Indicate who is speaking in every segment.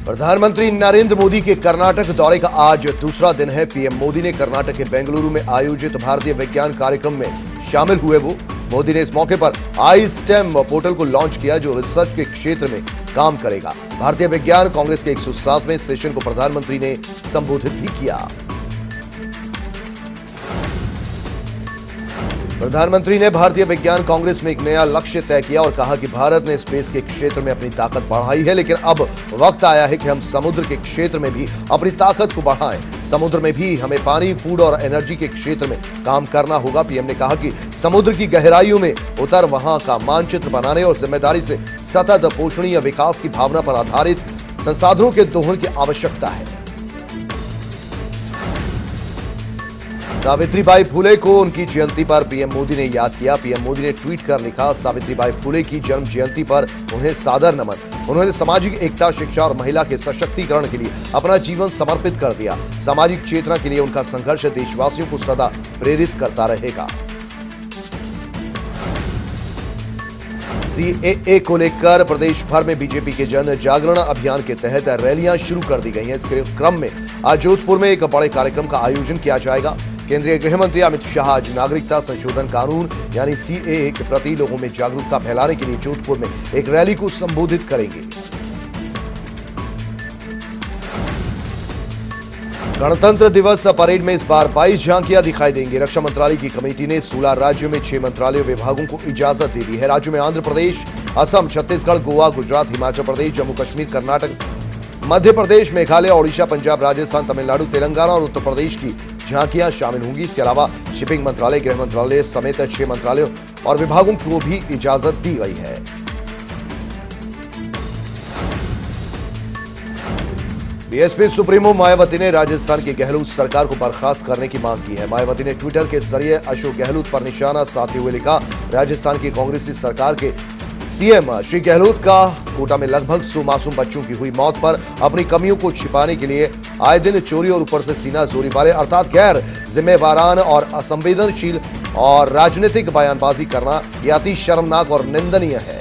Speaker 1: प्रधानमंत्री नरेंद्र मोदी के कर्नाटक दौरे का आज दूसरा दिन है। पीएम मोदी ने कर्नाटक के बेंगलुरु में आयोजित भारतीय विज्ञान कार्यक्रम में शामिल हुए। मोदी ने इस मौके पर आई स्टेम पोर्टल को लॉन्च किया, जो रिसर्च के क्षेत्र में काम करेगा। भारतीय विज्ञान कांग्रेस के 107वें सेशन को प्रधानमंत्री ने संबोधित भी किया। प्रधानमंत्री ने भारतीय विज्ञान कांग्रेस में एक नया लक्ष्य तय किया और कहा कि भारत ने स्पेस के क्षेत्र में अपनी ताकत बढ़ाई है, लेकिन अब वक्त आया है कि हम समुद्र के क्षेत्र में भी अपनी ताकत को बढ़ाएं। समुद्र में भी हमें पानी, फूड और एनर्जी के क्षेत्र में काम करना होगा। पीएम ने कहा कि समुद्र की गहराइयों में उतर वहां का मानचित्र बनाने और जिम्मेदारी से सतत पोषणीय विकास की भावना पर आधारित संसाधनों के दोहन की आवश्यकता है। सावित्रीबाई फुले को उनकी जयंती पर पीएम मोदी ने याद किया। पीएम मोदी ने ट्वीट कर लिखा, सावित्रीबाई फुले की जन्म जयंती पर उन्हें सादर नमन। उन्होंने सामाजिक एकता, शिक्षा और महिला के सशक्तिकरण के लिए अपना जीवन समर्पित कर दिया। सामाजिक चेतना के लिए उनका संघर्ष देशवासियों को सदा प्रेरित करता रहेगा। सीएए को लेकर प्रदेश भर में बीजेपी के जन जागरण अभियान के तहत रैलियां शुरू कर दी गई हैं। इसके क्रम में आज जोधपुर में एक बड़े कार्यक्रम का आयोजन किया जाएगा। केंद्रीय गृह मंत्री अमित शाह आज नागरिकता संशोधन कानून यानी सीएए के प्रति लोगों में जागरूकता फैलाने के लिए जोधपुर में एक रैली को संबोधित करेंगे। गणतंत्र दिवस परेड में इस बार 22 झांकियां दिखाई देंगी। रक्षा मंत्रालय की कमेटी ने 16 राज्यों में 6 मंत्रालयों विभागों को इजाजत दे दी है। राज्यों में आंध्र प्रदेश, असम, छत्तीसगढ़, गोवा, गुजरात, हिमाचल प्रदेश, जम्मू कश्मीर, कर्नाटक, मध्य प्रदेश, मेघालय, ओडिशा, पंजाब, राजस्थान, तमिलनाडु, तेलंगाना और उत्तर प्रदेश की झांकियां शामिल होंगी। इसके अलावा शिपिंग मंत्रालय, गृह मंत्रालय समेत 6 मंत्रालयों और विभागों को भी इजाजत दी गई है। बीएसपी सुप्रीमो मायावती ने राजस्थान की गहलोत सरकार को बर्खास्त करने की मांग की है। मायावती ने ट्विटर के जरिए अशोक गहलोत पर निशाना साधते हुए लिखा, राजस्थान की कांग्रेसी सरकार के सीएम श्री गहलोत का कोटा में लगभग 100 मासूम बच्चों की हुई मौत पर अपनी कमियों को छिपाने के लिए आए दिन चोरी और ऊपर से सीना जोरी वाले अर्थात गैर जिम्मेवारान और असंवेदनशील और राजनीतिक बयानबाजी करना यह अति शर्मनाक और निंदनीय है।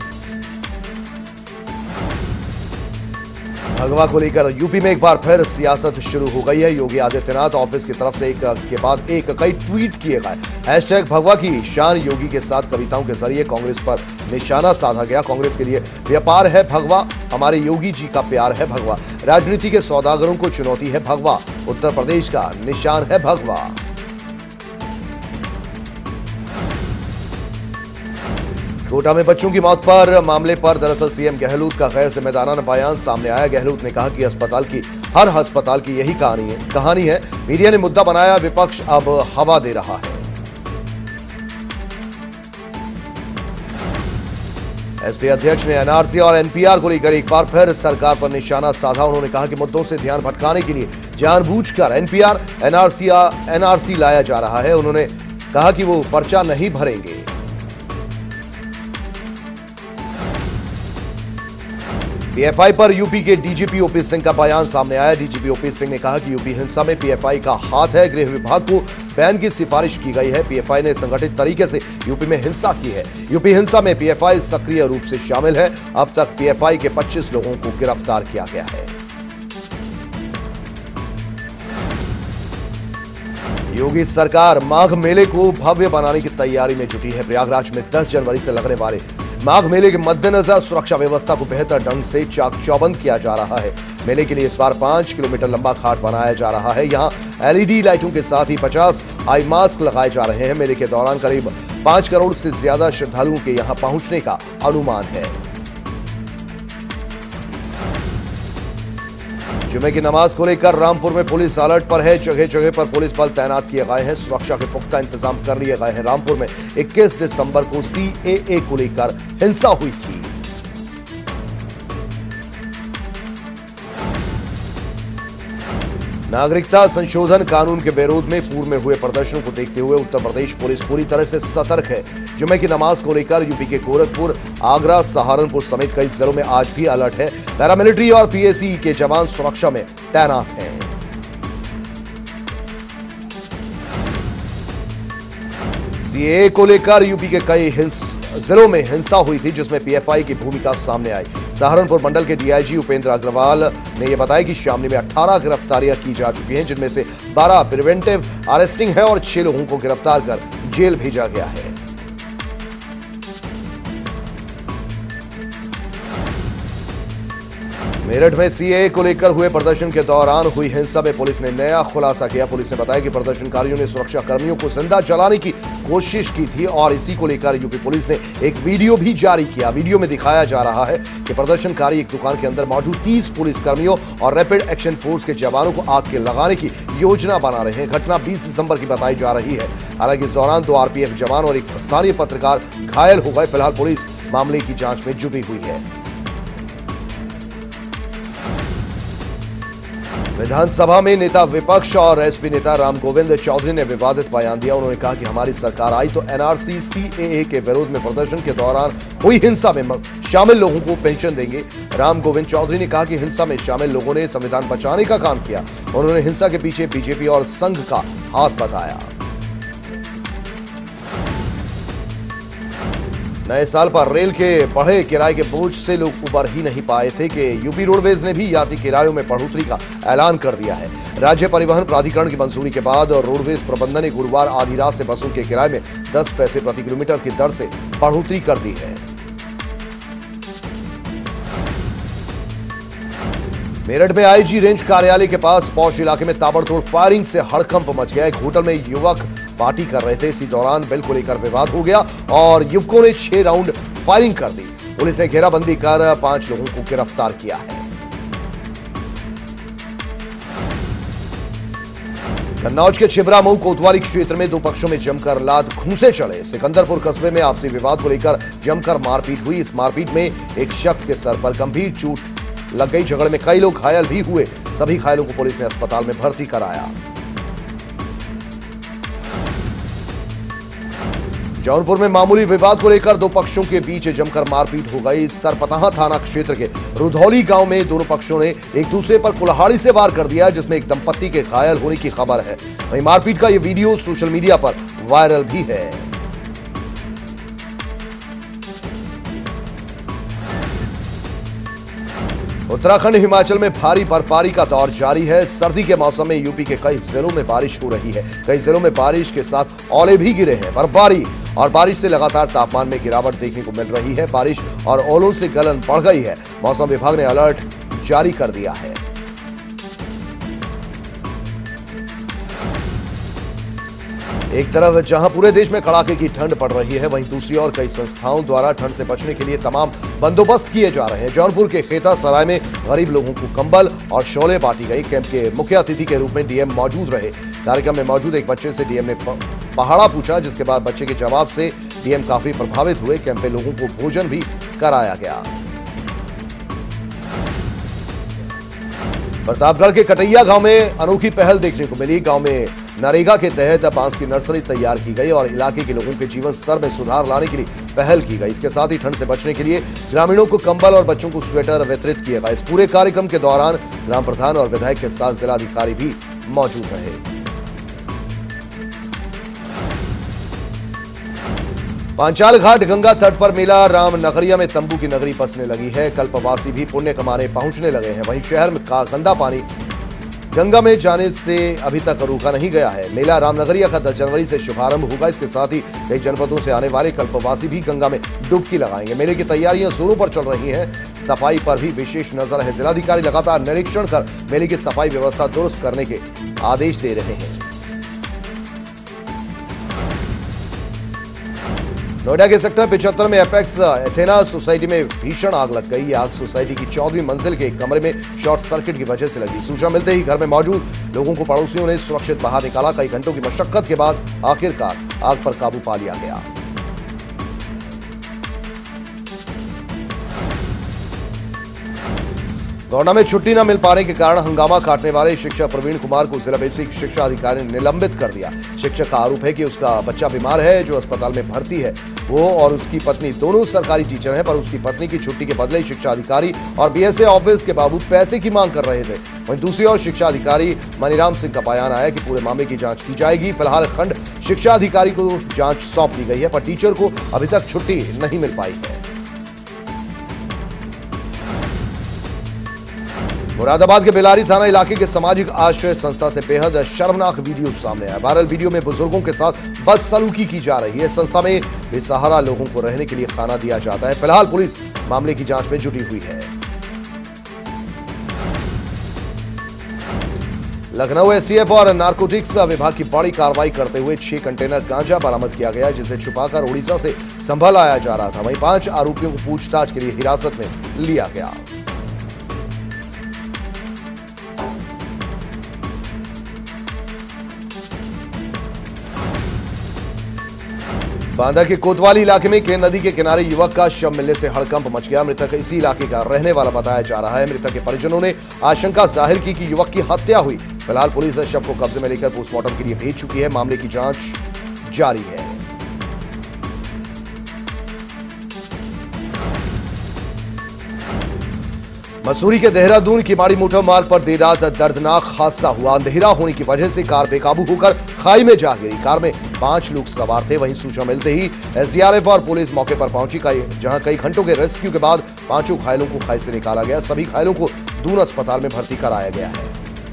Speaker 1: भगवा को लेकर यूपी में एक बार फिर सियासत शुरू हो गई है। योगी आदित्यनाथ ऑफिस की तरफ से एक के बाद एक कई ट्वीट किए गए। हैशटैग भगवा की शान योगी के साथ कविताओं के जरिए कांग्रेस पर निशाना साधा गया। कांग्रेस के लिए व्यापार है भगवा, हमारे योगी जी का प्यार है भगवा, राजनीति के सौदागरों को चुनौती है भगवा, उत्तर प्रदेश का निशान है भगवा। कोटा में बच्चों की मौत पर मामले पर दरअसल सीएम गहलोत का गैर जिम्मेदाराना बयान सामने आया। गहलोत ने कहा कि हर अस्पताल की यही कहानी है। मीडिया ने मुद्दा बनाया, विपक्ष अब हवा दे रहा है। एसपी अध्यक्ष ने एनआरसी और एनपीआर को लेकर एक बार फिर सरकार पर निशाना साधा। उन्होंने कहा कि मुद्दों से ध्यान भटकाने के लिए जानबूझकर एनपीआर, एनआरसी लाया जा रहा है। उन्होंने कहा कि वो पर्चा नहीं भरेंगे। पीएफआई पर यूपी के डीजीपी ओपी सिंह का बयान सामने आया। डीजीपी ओपी सिंह ने कहा कि यूपी हिंसा में पीएफआई का हाथ है। गृह विभाग को बैन की सिफारिश की गई है। पीएफआई ने संगठित तरीके से यूपी में हिंसा की है। यूपी हिंसा में पीएफआई सक्रिय रूप से शामिल है। अब तक पीएफआई के 25 लोगों को गिरफ्तार किया गया है। योगी सरकार माघ मेले को भव्य बनाने की तैयारी में जुटी है। प्रयागराज में 10 जनवरी से लगने वाले माघ मेले के मद्देनजर सुरक्षा व्यवस्था को बेहतर ढंग से चाक चौबंद किया जा रहा है। मेले के लिए इस बार 5 किलोमीटर लंबा घाट बनाया जा रहा है। यहां एलईडी लाइटों के साथ ही 50 आई मास्क लगाए जा रहे हैं। मेले के दौरान करीब 5 करोड़ से ज्यादा श्रद्धालुओं के यहां पहुंचने का अनुमान है। जुमे की नमाज को लेकर रामपुर में पुलिस अलर्ट पर है। जगह जगह पर पुलिस बल तैनात किए गए हैं। सुरक्षा के पुख्ता इंतजाम कर लिए गए हैं। रामपुर में 21 दिसंबर को सीएए को लेकर हिंसा हुई थी। नागरिकता संशोधन कानून के विरोध में पूर्व में हुए प्रदर्शनों को देखते हुए उत्तर प्रदेश पुलिस पूरी तरह से सतर्क है। जुमे की नमाज को लेकर यूपी के गोरखपुर, आगरा, सहारनपुर समेत कई जिलों में आज भी अलर्ट है। पैरामिलिट्री और पीएसी के जवान सुरक्षा में तैनात हैं। सीएए को लेकर यूपी के कई जिलों में हिंसा हुई थी, जिसमें पीएफआई की भूमिका सामने आई। सहारनपुर मंडल के डीआईजी उपेंद्र अग्रवाल ने यह बताया कि शामली में 18 गिरफ्तारियां की जा चुकी हैं, जिनमें से 12 प्रिवेंटिव अरेस्टिंग है और 6 लोगों को गिरफ्तार कर जेल भेजा गया है। मेरठ में सीएए को लेकर हुए प्रदर्शन के दौरान हुई हिंसा में पुलिस ने नया खुलासा किया। पुलिस ने बताया कि प्रदर्शनकारियों ने सुरक्षा कर्मियों को जिंदा जलाने की कोशिश की थी और इसी को लेकर यूपी पुलिस ने एक वीडियो भी जारी किया। वीडियो में दिखाया जा रहा है कि प्रदर्शनकारी एक दुकान के अंदर मौजूद 30 पुलिस कर्मियों और रैपिड एक्शन फोर्स के जवानों को आग के लगाने की योजना बना रहे हैं। घटना 20 दिसंबर की बताई जा रही है। हालांकि इस दौरान 2 आरपीएफ जवान और एक स्थानीय पत्रकार घायल हो गए। फिलहाल पुलिस मामले की जांच में जुटी हुई है। विधानसभा में नेता विपक्ष और एसपी नेता राम गोविंद चौधरी ने विवादित बयान दिया। उन्होंने कहा कि हमारी सरकार आई तो एनआरसी सीएए के विरोध में प्रदर्शन के दौरान हुई हिंसा में शामिल लोगों को पेंशन देंगे। राम गोविंद चौधरी ने कहा कि हिंसा में शामिल लोगों ने संविधान बचाने का काम किया। उन्होंने हिंसा के पीछे बीजेपी और संघ का हाथ बताया। नए साल पर रेल के बढ़े किराए के बोझ से लोग उबर ही नहीं पाए थे कि यूपी रोडवेज ने भी यात्री किरायों में बढ़ोतरी का ऐलान कर दिया है। राज्य परिवहन प्राधिकरण की मंजूरी के बाद रोडवेज प्रबंधन ने गुरुवार आधी रात से बसों के किराए में 10 पैसे प्रति किलोमीटर की दर से बढ़ोतरी कर दी है। मेरठ में आईजी रेंज कार्यालय के पास पौष इलाके में ताबड़तोड़ फायरिंग से हड़कंप मच गया। एक होटल में युवक पार्टी कर रहे थे। इसी दौरान बिल को लेकर विवाद हो गया और युवकों ने 6 राउंड फायरिंग कर दी। पुलिस ने घेराबंदी कर 5 लोगों को गिरफ्तार किया है। कन्नौज के छिबरामऊ कोतवाली क्षेत्र में 2 पक्षों में जमकर लात घूंसे चले। सिकंदरपुर कस्बे में आपसी विवाद को लेकर जमकर मारपीट हुई। इस मारपीट में एक शख्स के सर पर गंभीर चोट लग गई। झगड़े में कई लोग घायल भी हुए। सभी घायलों को पुलिस ने अस्पताल में भर्ती कराया। जौनपुर में मामूली विवाद को लेकर 2 पक्षों के बीच जमकर मारपीट हो गई। सरपतहा थाना क्षेत्र के रुधौली गांव में दोनों पक्षों ने एक दूसरे पर कुल्हाड़ी से वार कर दिया, जिसमें एक दंपत्ति के घायल होने की खबर है। वहीं मारपीट का यह वीडियो सोशल मीडिया पर वायरल भी है। उत्तराखंड हिमाचल में भारी बर्फबारी का दौर जारी है। सर्दी के मौसम में यूपी के कई जिलों में बारिश हो रही है। कई जिलों में बारिश के साथ ओले भी गिरे हैं। बर्फबारी और बारिश से लगातार तापमान में गिरावट देखने को मिल रही है। बारिश और ओलों से गलन बढ़ गई है। मौसम विभाग ने अलर्ट जारी कर दिया है। एक तरफ जहां पूरे देश में कड़ाके की ठंड पड़ रही है, वहीं दूसरी ओर कई संस्थाओं द्वारा ठंड से बचने के लिए तमाम बंदोबस्त किए जा रहे हैं। जौनपुर के खेता सराय में गरीब लोगों को कंबल और शॉलें बांटी गई। कैंप के मुख्य अतिथि के रूप में डीएम मौजूद रहे। कार्यक्रम में मौजूद एक बच्चे से डीएम ने पहाड़ा पूछा, जिसके बाद बच्चे के जवाब से डीएम काफी प्रभावित हुए। कैंप में लोगों को भोजन भी कराया गया। प्रतापगढ़ के कटैया गांव में अनोखी पहल देखने को मिली। गांव में नरेगा के तहत बांस की नर्सरी तैयार की गई और इलाके के लोगों के जीवन स्तर में सुधार लाने के लिए पहल की गई। इसके साथ ही ठंड से बचने के लिए ग्रामीणों को कंबल और बच्चों को स्वेटर वितरित किए गए। इस पूरे कार्यक्रम के दौरान ग्राम प्रधान और विधायक के साथ जिलाधिकारी भी मौजूद रहे। पांचाल घाट गंगा तट पर मेला राम नगरिया में तंबू की नगरी बसने लगी है। कल्पवासी भी पुण्य कमाने पहुंचने लगे हैं। वहीं शहर में का गंदा पानी गंगा में जाने से अभी तक रोका नहीं गया है। मेला रामनगरिया का 10 जनवरी से शुभारंभ होगा। इसके साथ ही कई जनपदों से आने वाले कल्पवासी भी गंगा में डुबकी लगाएंगे। मेले की तैयारियां जोरों पर चल रही हैं। सफाई पर भी विशेष नजर है। जिलाधिकारी लगातार निरीक्षण कर मेले की सफाई व्यवस्था दुरुस्त करने के आदेश दे रहे हैं। नोएडा के सेक्टर 75 में एपेक्स एथेना सोसाइटी में भीषण आग लग गई। आग सोसाइटी की 14वीं मंजिल के एक कमरे में शॉर्ट सर्किट की वजह से लगी। सूचना मिलते ही घर में मौजूद लोगों को पड़ोसियों ने सुरक्षित बाहर निकाला। कई घंटों की मशक्कत के बाद आखिरकार आग पर काबू पा लिया गया। गौंडा में छुट्टी न मिल पाने के कारण हंगामा काटने वाले शिक्षक प्रवीण कुमार को जिला बेसिक शिक्षा अधिकारी ने निलंबित कर दिया। शिक्षक का आरोप है कि उसका बच्चा बीमार है जो अस्पताल में भर्ती है। वो और उसकी पत्नी दोनों सरकारी टीचर हैं, पर उसकी पत्नी की छुट्टी के बदले शिक्षा अधिकारी और बीएसए ऑफिस के बाबू पैसे की मांग कर रहे थे। वहीं दूसरी ओर शिक्षा अधिकारी मनीराम सिंह का बयान आया कि पूरे मामले की जांच की जाएगी। फिलहाल खंड शिक्षा अधिकारी को जांच सौंप दी गई है, पर टीचर को अभी तक छुट्टी नहीं मिल पाई है। मुरादाबाद के बेलारी थाना इलाके के सामाजिक आश्रय संस्था से बेहद शर्मनाक वीडियो सामने आया। वायरल वीडियो में बुजुर्गों के साथ बदसलूकी की जा रही है। संस्था में बेसहारा लोगों को रहने के लिए खाना दिया जाता है। फिलहाल पुलिस मामले की जांच में जुटी हुई है। लखनऊ एसटीएफ और नारकोटिक्स विभाग की बड़ी कार्रवाई करते हुए 6 कंटेनर गांजा बरामद किया गया, जिसे छुपाकर उड़ीसा से संभल आया जा रहा था। वहीं 5 आरोपियों को पूछताछ के लिए हिरासत में लिया गया। बांदा के कोतवाली इलाके में केन नदी के किनारे युवक का शव मिलने से हड़कंप मच गया। मृतक इसी इलाके का रहने वाला बताया जा रहा है। मृतक के परिजनों ने आशंका जाहिर की कि युवक की हत्या हुई। फिलहाल पुलिस शव को कब्जे में लेकर पोस्टमार्टम के लिए भेज चुकी है। मामले की जांच जारी है। मसूरी के देहरादून की माड़ी मोटर मार्ग पर देर रात दर्दनाक हादसा हुआ। अंधेरा होने की वजह से कार बेकाबू होकर खाई में जा गिरी। कार में 5 लोग सवार थे। वहीं सूचना मिलते ही एसडीआरएफ और पुलिस मौके पर पहुंची, जहां कई घंटों के रेस्क्यू के बाद 5 घायलों को खाई से निकाला गया। सभी घायलों को दून अस्पताल में भर्ती कराया गया है।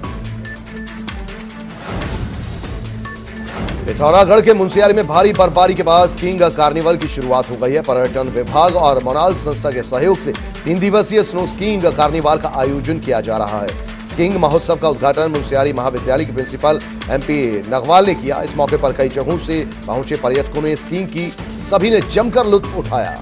Speaker 1: पिथौरागढ़ के मुंशियारी में भारी बर्फबारी के बाद स्कीइंग कार्निवल की शुरुआत हो गई है। पर्यटन विभाग और मोनाल संस्था के सहयोग से 3 दिवसीय स्नो स्कीइंग कार्निवल का आयोजन किया जा रहा है। स्कीइंग महोत्सव का उद्घाटन मुंशियारी महाविद्यालय के प्रिंसिपल एमपी नगवाल ने किया। इस मौके पर कई जगहों से पहुंचे पर्यटकों ने स्कीइंग की सभी ने जमकर लुत्फ उठाया।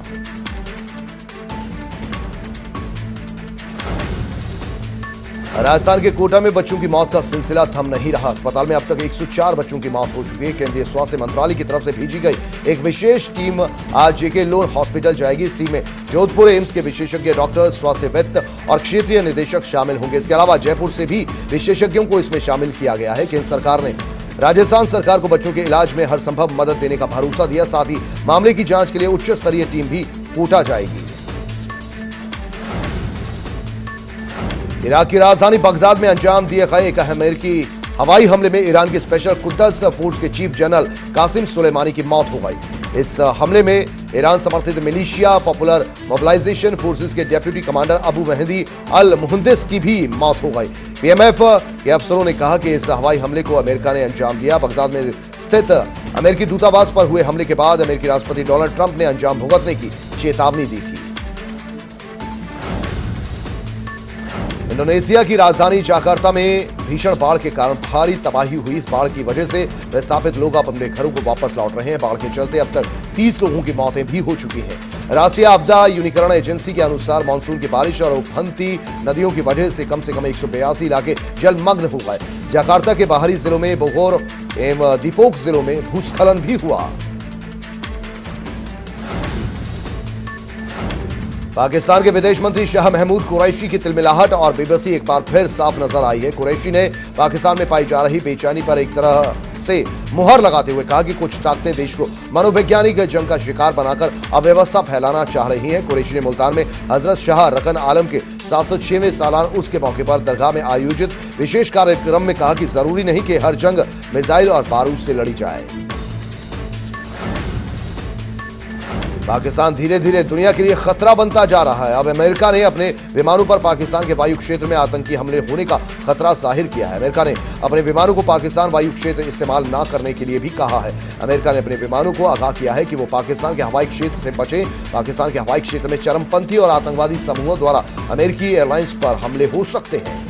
Speaker 1: राजस्थान के कोटा में बच्चों की मौत का सिलसिला थम नहीं रहा। अस्पताल में अब तक 104 बच्चों की मौत हो चुकी है। केंद्रीय स्वास्थ्य मंत्रालय की तरफ से भेजी गई एक विशेष टीम आज जेके लोन हॉस्पिटल जाएगी। इस टीम में जोधपुर एम्स के विशेषज्ञ डॉक्टर, स्वास्थ्यविद और क्षेत्रीय निदेशक शामिल होंगे। इसके अलावा जयपुर से भी विशेषज्ञों को इसमें शामिल किया गया है। केंद्र सरकार ने राजस्थान सरकार को बच्चों के इलाज में हर संभव मदद देने का भरोसा दिया। साथ ही मामले की जांच के लिए उच्च स्तरीय टीम भी कोटा जाएगी। इराक की राजधानी बगदाद में अंजाम दिए गए एक अमेरिकी हवाई हमले में ईरान के स्पेशल कुद्दस फोर्स के चीफ जनरल कासिम सुलेमानी की मौत हो गई। इस हमले में ईरान समर्थित मिलिशिया पॉपुलर मोबिलाइजेशन फोर्सेस के deputy commander Abu Mahdi al Muhandis की भी मौत हो गई। पीएमएफ के अफसरों ने कहा कि इस हवाई हमले को अमेरिका ने अंजाम दिया। बगदाद में स्थित अमेरिकी दूतावास पर हुए हमले के बाद अमेरिकी राष्ट्रपति डोनाल्ड ट्रंप ने अंजाम भुगतने की चेतावनी दी थी। इंडोनेशिया की राजधानी जाकार्ता में भीषण बाढ़ के कारण भारी तबाही हुई। इस बाढ़ की वजह से विस्थापित लोग अपने घरों को वापस लौट रहे हैं। बाढ़ के चलते अब तक 30 लोगों की मौतें भी हो चुकी हैं। राष्ट्रीय आपदा यूनिकरण एजेंसी के अनुसार मानसून की बारिश और उफनती नदियों की वजह से कम 182 इलाके जलमग्न हो गए। जाकार्ता के बाहरी जिलों में बोगोर एवं दीपोक जिलों में भूस्खलन भी हुआ। पाकिस्तान के विदेश मंत्री शाह महमूद कुरैशी की तिलमिलाहट और बेबसी एक बार फिर साफ नजर आई है। कुरैशी ने पाकिस्तान में पाई जा रही बेचैनी पर एक तरह से मुहर लगाते हुए कहा कि कुछ ताकतें देश को मनोवैज्ञानिक जंग का शिकार बनाकर अव्यवस्था फैलाना चाह रही हैं। कुरैशी ने मुल्तान में हजरत शाह रकन आलम के 706वें सालाना उर्स के मौके पर दरगाह में आयोजित विशेष कार्यक्रम में कहा कि जरूरी नहीं कि हर जंग मिसाइल और बारूद से लड़ी जाए। पाकिस्तान धीरे धीरे दुनिया के लिए खतरा बनता जा रहा है। अब अमेरिका ने अपने विमानों पर पाकिस्तान के वायु क्षेत्र में आतंकी हमले होने का खतरा जाहिर किया है। अमेरिका ने अपने विमानों को पाकिस्तान वायु क्षेत्र इस्तेमाल न करने के लिए भी कहा है। अमेरिका ने अपने विमानों को आगाह किया है कि वो पाकिस्तान के हवाई क्षेत्र से बचें। पाकिस्तान के हवाई क्षेत्र में चरमपंथी और आतंकवादी समूहों द्वारा अमेरिकी एयरलाइंस पर हमले हो सकते हैं।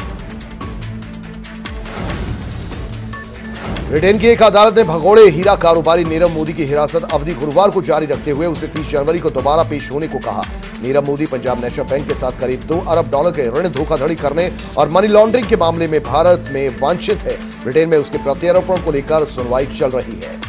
Speaker 1: ब्रिटेन की एक अदालत ने भगोड़े हीरा कारोबारी नीरव मोदी की हिरासत अवधि गुरुवार को जारी रखते हुए उसे 30 जनवरी को दोबारा पेश होने को कहा। नीरव मोदी पंजाब नेशनल बैंक के साथ करीब $2 अरब के ऋण धोखाधड़ी करने और मनी लॉन्ड्रिंग के मामले में भारत में वांछित है। ब्रिटेन में उसके प्रत्यारोपण को लेकर सुनवाई चल रही है।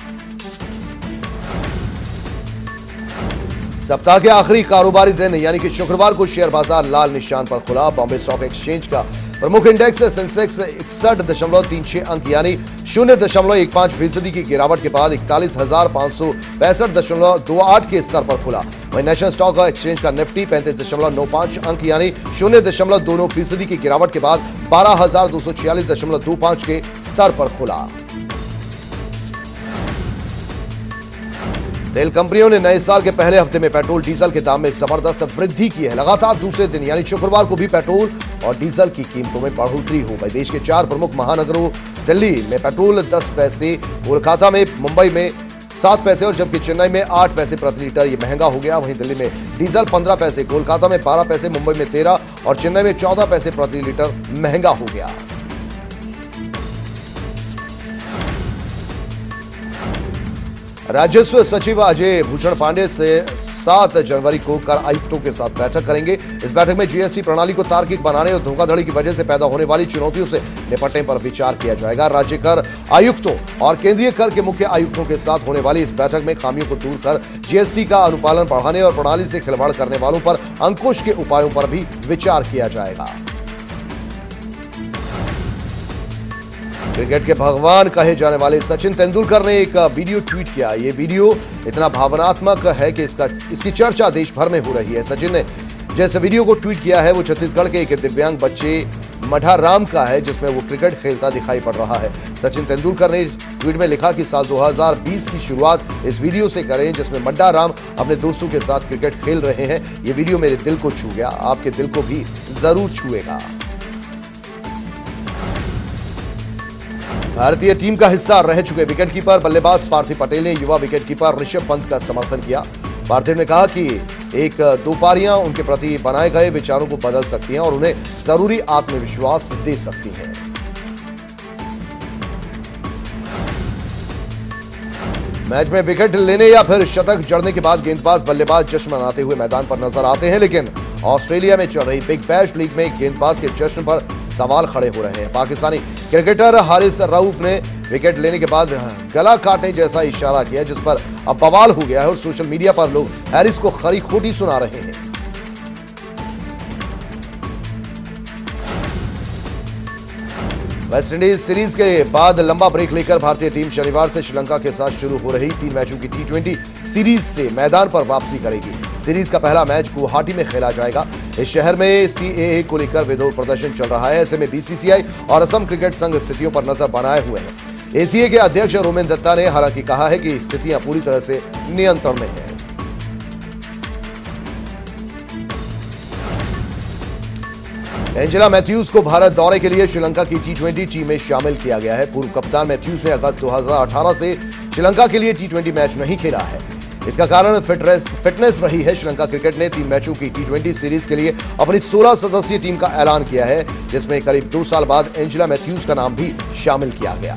Speaker 1: सप्ताह के आखिरी कारोबारी दिन यानी कि शुक्रवार को शेयर बाजार लाल निशान पर खुला। बॉम्बे स्टॉक एक्सचेंज का प्रमुख इंडेक्स सेंसेक्स 61.36 अंक यानी 0.15% की गिरावट के बाद 41,565.28 के स्तर पर खुला। वहीं नेशनल स्टॉक एक्सचेंज का निफ्टी 35.95 अंक यानी 0.29% की गिरावट के बाद 12,246.25 के स्तर पर खुला। तेल कंपनियों ने नए साल के पहले हफ्ते में पेट्रोल डीजल के दाम में जबरदस्त वृद्धि की है। लगातार दूसरे दिन यानी शुक्रवार को भी पेट्रोल और डीजल की कीमतों में बढ़ोतरी हो गई। देश के 4 प्रमुख महानगरों दिल्ली में पेट्रोल 10 पैसे, कोलकाता में, मुंबई में 7 पैसे और जबकि चेन्नई में 8 पैसे प्रति लीटर ये महंगा हो गया। वहीं दिल्ली में डीजल 15 पैसे, कोलकाता में 12 पैसे, मुंबई में 13 और चेन्नई में 14 पैसे प्रति लीटर महंगा हो गया। राजस्व सचिव अजय भूषण पांडे से 7 जनवरी को कर आयुक्तों के साथ बैठक करेंगे। इस बैठक में जीएसटी प्रणाली को तार्किक बनाने और धोखाधड़ी की वजह से पैदा होने वाली चुनौतियों से निपटने पर विचार किया जाएगा। राज्य कर आयुक्तों और केंद्रीय कर के मुख्य आयुक्तों के साथ होने वाली इस बैठक में खामियों को दूर कर जीएसटी का अनुपालन बढ़ाने और प्रणाली से खिलवाड़ करने वालों पर अंकुश के उपायों पर भी विचार किया जाएगा। क्रिकेट के भगवान कहे जाने वाले सचिन तेंदुलकर ने एक वीडियो ट्वीट किया। ये वीडियो इतना भावनात्मक है कि इसकी चर्चा देश भर में हो रही है। सचिन ने जैसे वीडियो को ट्वीट किया है वो छत्तीसगढ़ के एक दिव्यांग बच्चे मढ़ा राम का है, जिसमें वो क्रिकेट खेलता दिखाई पड़ रहा है। सचिन तेंदुलकर ने ट्वीट में लिखा कि साल 2020 की शुरुआत इस वीडियो से करें जिसमें मढ़ा राम अपने दोस्तों के साथ क्रिकेट खेल रहे हैं। ये वीडियो मेरे दिल को छू गया, आपके दिल को भी जरूर छुएगा। भारतीय टीम का हिस्सा रह चुके विकेटकीपर बल्लेबाज पार्थिव पटेल ने युवा विकेटकीपर ऋषभ पंत का समर्थन किया। पार्थिव ने कहा कि एक दो पारियां उनके प्रति बनाए गए विचारों को बदल सकती हैं और उन्हें जरूरी आत्मविश्वास दे सकती हैं। मैच में विकेट लेने या फिर शतक जड़ने के बाद गेंदबाज बल्लेबाज जश्न मनाते हुए मैदान पर नजर आते हैं, लेकिन ऑस्ट्रेलिया में चल रही बिग बैश लीग में गेंदबाज के जश्न पर सवाल खड़े हो रहे हैं। पाकिस्तानी क्रिकेटर हारिस रऊफ ने विकेट लेने के बाद गला काटने जैसा इशारा किया, जिस पर अब बवाल हो गया है और सोशल मीडिया पर लोग हारिस को खरी खोटी सुना रहे हैं। वेस्टइंडीज सीरीज के बाद लंबा ब्रेक लेकर भारतीय टीम शनिवार से श्रीलंका के साथ शुरू हो रही 3 मैचों की T20 सीरीज से मैदान पर वापसी करेगी। सीरीज का पहला मैच गुवाहाटी में खेला जाएगा। इस शहर में CAA को लेकर विरोध प्रदर्शन चल रहा है। ऐसे में BCCI और असम क्रिकेट संघ स्थितियों पर नजर बनाए हुए हैं। ACA के अध्यक्ष रोमेन दत्ता ने हालांकि कहा है कि स्थितियां पूरी तरह से नियंत्रण में है। एंजेला मैथ्यूज को भारत दौरे के लिए श्रीलंका की T20 टीम में शामिल किया गया है। पूर्व कप्तान मैथ्यूज ने अगस्त 2018 से श्रीलंका के लिए T20 मैच नहीं खेला है। इसका कारण फिटनेस रही है। श्रीलंका क्रिकेट ने 3 मैचों की T20 सीरीज के लिए अपनी 16 सदस्यीय टीम का ऐलान किया है, जिसमें करीब 2 साल बाद एंजेला मैथ्यूज का नाम भी शामिल किया गया।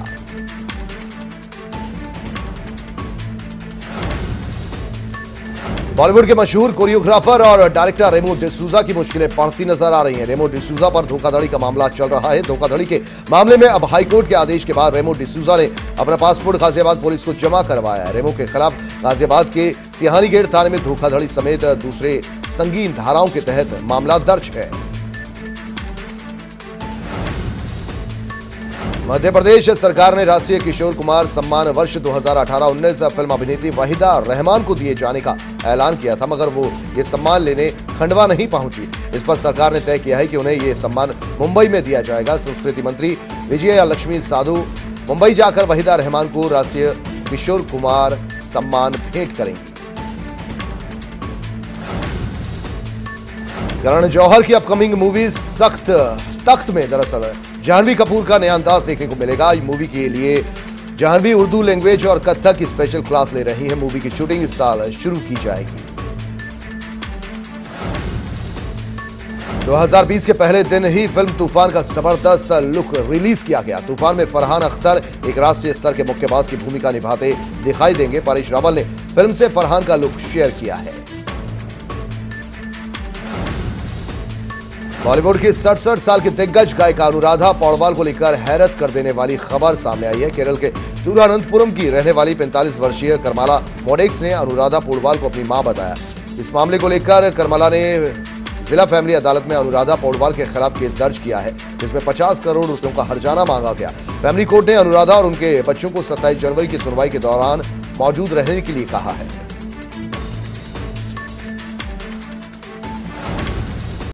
Speaker 1: बॉलीवुड के मशहूर कोरियोग्राफर और डायरेक्टर रेमो डिसूजा की मुश्किलें बढ़ती नजर आ रही हैं। रेमो डिसूजा पर धोखाधड़ी का मामला चल रहा है। धोखाधड़ी के मामले में अब हाईकोर्ट के आदेश के बाद रेमो डिसूजा ने अपना पासपोर्ट गाजियाबाद पुलिस को जमा करवाया है। रेमो के खिलाफ गाजियाबाद के सिहानी गेट थाने में धोखाधड़ी समेत दूसरे संगीन धाराओं के तहत मामला दर्ज है। मध्य प्रदेश सरकार ने राष्ट्रीय किशोर कुमार सम्मान वर्ष 2018-19 फिल्म अभिनेत्री वहीदा रहमान को दिए जाने का ऐलान किया था, मगर वो ये सम्मान लेने खंडवा नहीं पहुंची। इस पर सरकार ने तय किया है कि उन्हें ये सम्मान मुंबई में दिया जाएगा। संस्कृति मंत्री विजया लक्ष्मी साधु मुंबई जाकर वहीदा रहमान को राष्ट्रीय किशोर कुमार सम्मान भेंट करेंगी। करण जौहर की अपकमिंग मूवी सख्त तख्त में दरअसल जाह्नवी कपूर का नया अंदाज देखने को मिलेगा। इस मूवी के लिए जाह्नवी उर्दू लैंग्वेज और कथक की स्पेशल क्लास ले रही है। मूवी की शूटिंग इस साल शुरू की जाएगी। 2020 के पहले दिन ही फिल्म तूफान का जबरदस्त लुक रिलीज किया गया। तूफान में फरहान अख्तर एक राष्ट्रीय स्तर के मुक्केबाज की भूमिका निभाते दिखाई देंगे। परेश रावल ने फिल्म से फरहान का लुक शेयर किया है। बॉलीवुड की 67 साल की दिग्गज गायिका अनुराधा पौडवाल को लेकर हैरत कर देने वाली खबर सामने आई है। केरल के तिरुवनंतपुरम की रहने वाली 45 वर्षीय करमाला मोडेक्स ने अनुराधा पौडवाल को अपनी मां बताया। इस मामले को लेकर करमाला ने जिला फैमिली अदालत में अनुराधा पौडवाल के खिलाफ केस दर्ज किया है, जिसमें 50 करोड़ रुपयों का हर्जाना मांगा गया। फैमिली कोर्ट ने अनुराधा और उनके बच्चों को 27 जनवरी की सुनवाई के दौरान मौजूद रहने के लिए कहा है।